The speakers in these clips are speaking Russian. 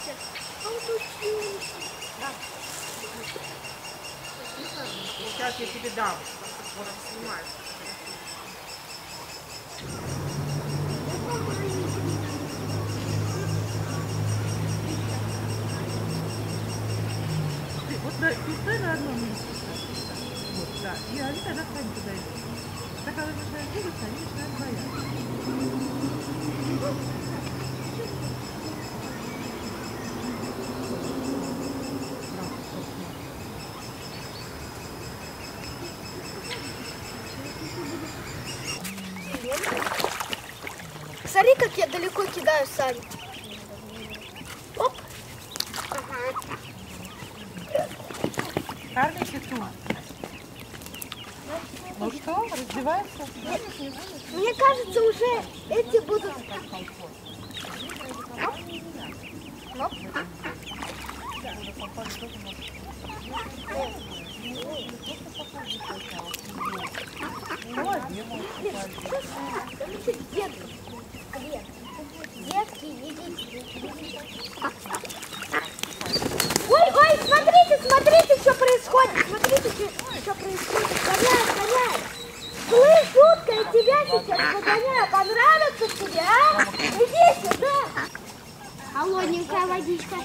Сейчас я тебе дам. Вот снимаю. Вот ты стой на одном месте. Вот, да. И они тогда сами туда идут. Так когда начинают двигаться, они начинают бояться. Смотри, как я далеко кидаю сами. Оп. Ага. Кормите ту. Ну что, раздевается? Мне кажется, уже эти будут... Оп. Детки, идите. Ой, смотрите, что происходит. Смотрите, что происходит. Гоняй. Слышь, утка, я тебя сейчас погоняю. Понравится тебе, а? Иди сюда. Холодненькая водичка.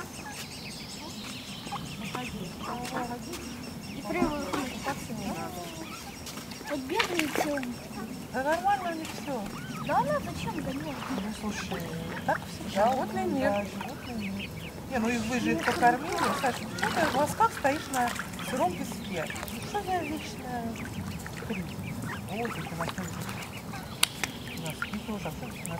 И прямо как не надо. Вот бедные все. Да нормально у них все. Да она зачем гонять? Ну слушай, так всегда. Животные нет. Не, ну их вы же их покормили. Саша, почему ты в глазках стоишь на сыром песке? Что за вечная хрень? Ой, это носки тоже.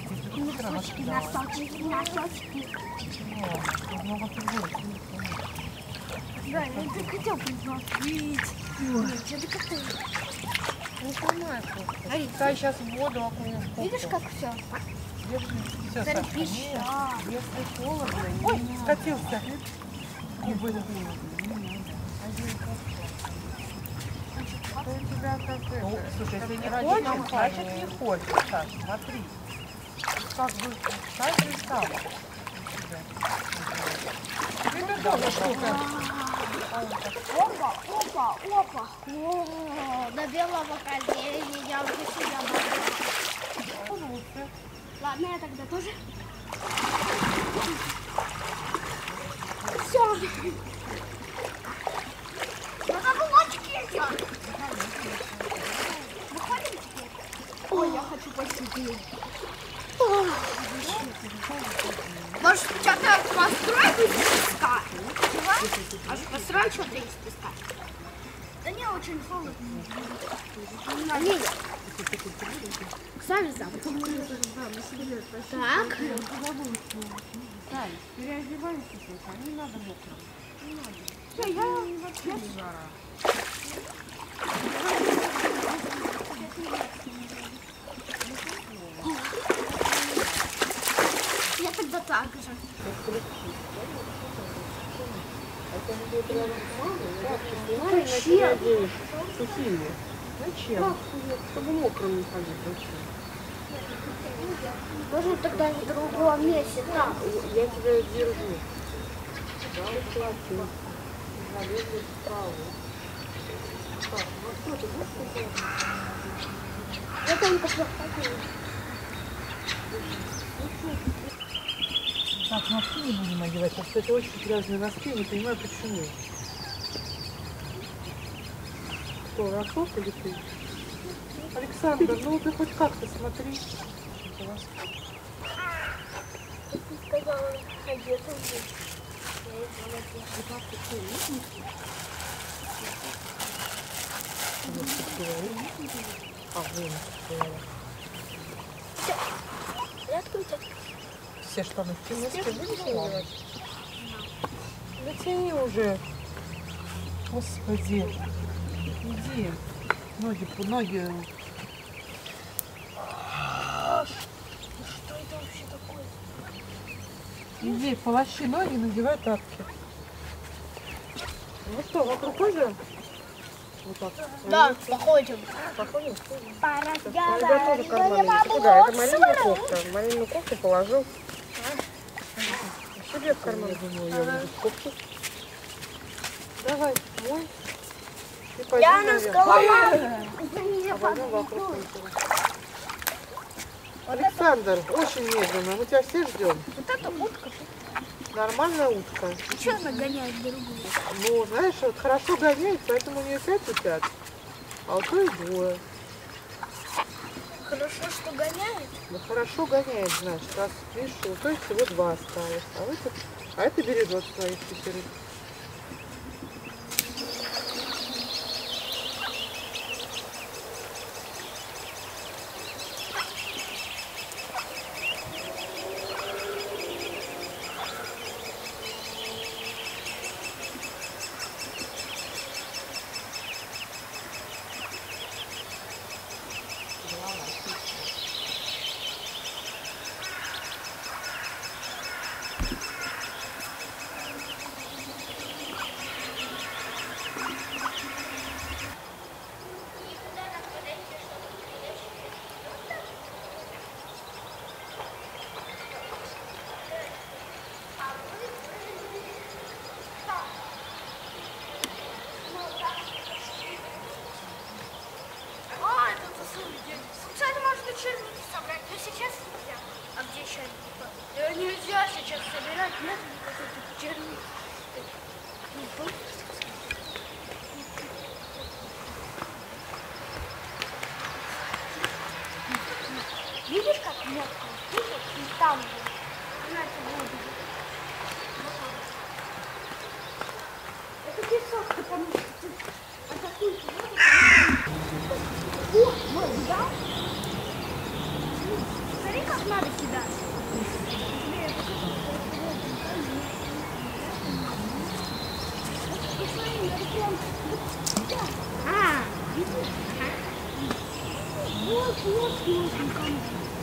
Носочки. О, много придется. Да, я так хотел посмотреть. Что-то как-то... Не сломай просто. Дай сейчас в воду окунем. Видишь, как все? Держи. Все, Смотри, Сашка, пища. Если холодно, ой, скатился. Губы. у тебя как Ну, это. слушай, если не ради хочешь, компании. значит не хочешь, Саш, смотри. Как бы каждый сам. Ребяток, штука. Опа. О, до белого коленя я уже себя боюсь. Ладно, я тогда тоже. Все. Надо булочки идет. Выходим теперь? Ой, я хочу посидеть. Может, что-то построить из песка? Может, построить что-то из песка? Да не, очень холодно. Не, сами сам. Так. Переодевайся сейчас, не надо мокрым. Не надо. Все, я Жара. Я тогда так же. Зачем? Сухими. Зачем? Чтобы мокрым не ходить. Зачем? Можно тогда в другом месте. Так. Я тебя держу. Залезли в траву. Так, ну что ты будешь? Я только захотела. Так, носки не будем одевать, потому что это очень грязные носки, не понимаю почему. Что, Росов или ты? Александр, ну ты хоть как-то смотри. Ты сказала, одета здесь. Я откройте. Все штаны в песке. Вытягивать? Затяни уже. Господи. Иди. Ноги. Что это вообще такое? Иди, полощи ноги, надевай тапки. Ну что, вокруг озера? Вот так. Да, походим. Походим? Поразговариваем. Я тоже карманы. Куда? Это Марина кофта. Марину кофту положил. Вообще себе в карман. Я думаю, я в духовку. Давай, мой. И Я пойдем на наверх. скалолазание. А пойдем вокруг культуры. Александр, очень медленно. Мы тебя все ждем. Вот эта утка. Нормальная утка. А что она гоняет другую? Ну, знаешь, вот хорошо гоняет, поэтому у нее 5 утят. А у той 2. Хорошо, что гоняет. Ну, хорошо гоняет, значит. Раз, видишь, у той всего 2 осталось. А это бережет своих 4. Кстати, можно черники собрать, но сейчас нельзя. А где черники? Да нельзя сейчас собирать, нет никаких черник. Видишь, как метко? Видишь? И там же. Иначе будет. Это песок, потому что ты атакуешь воду. О, вот, да? Смотри, как надо кидать. А, видишь? Вот, вот, вот,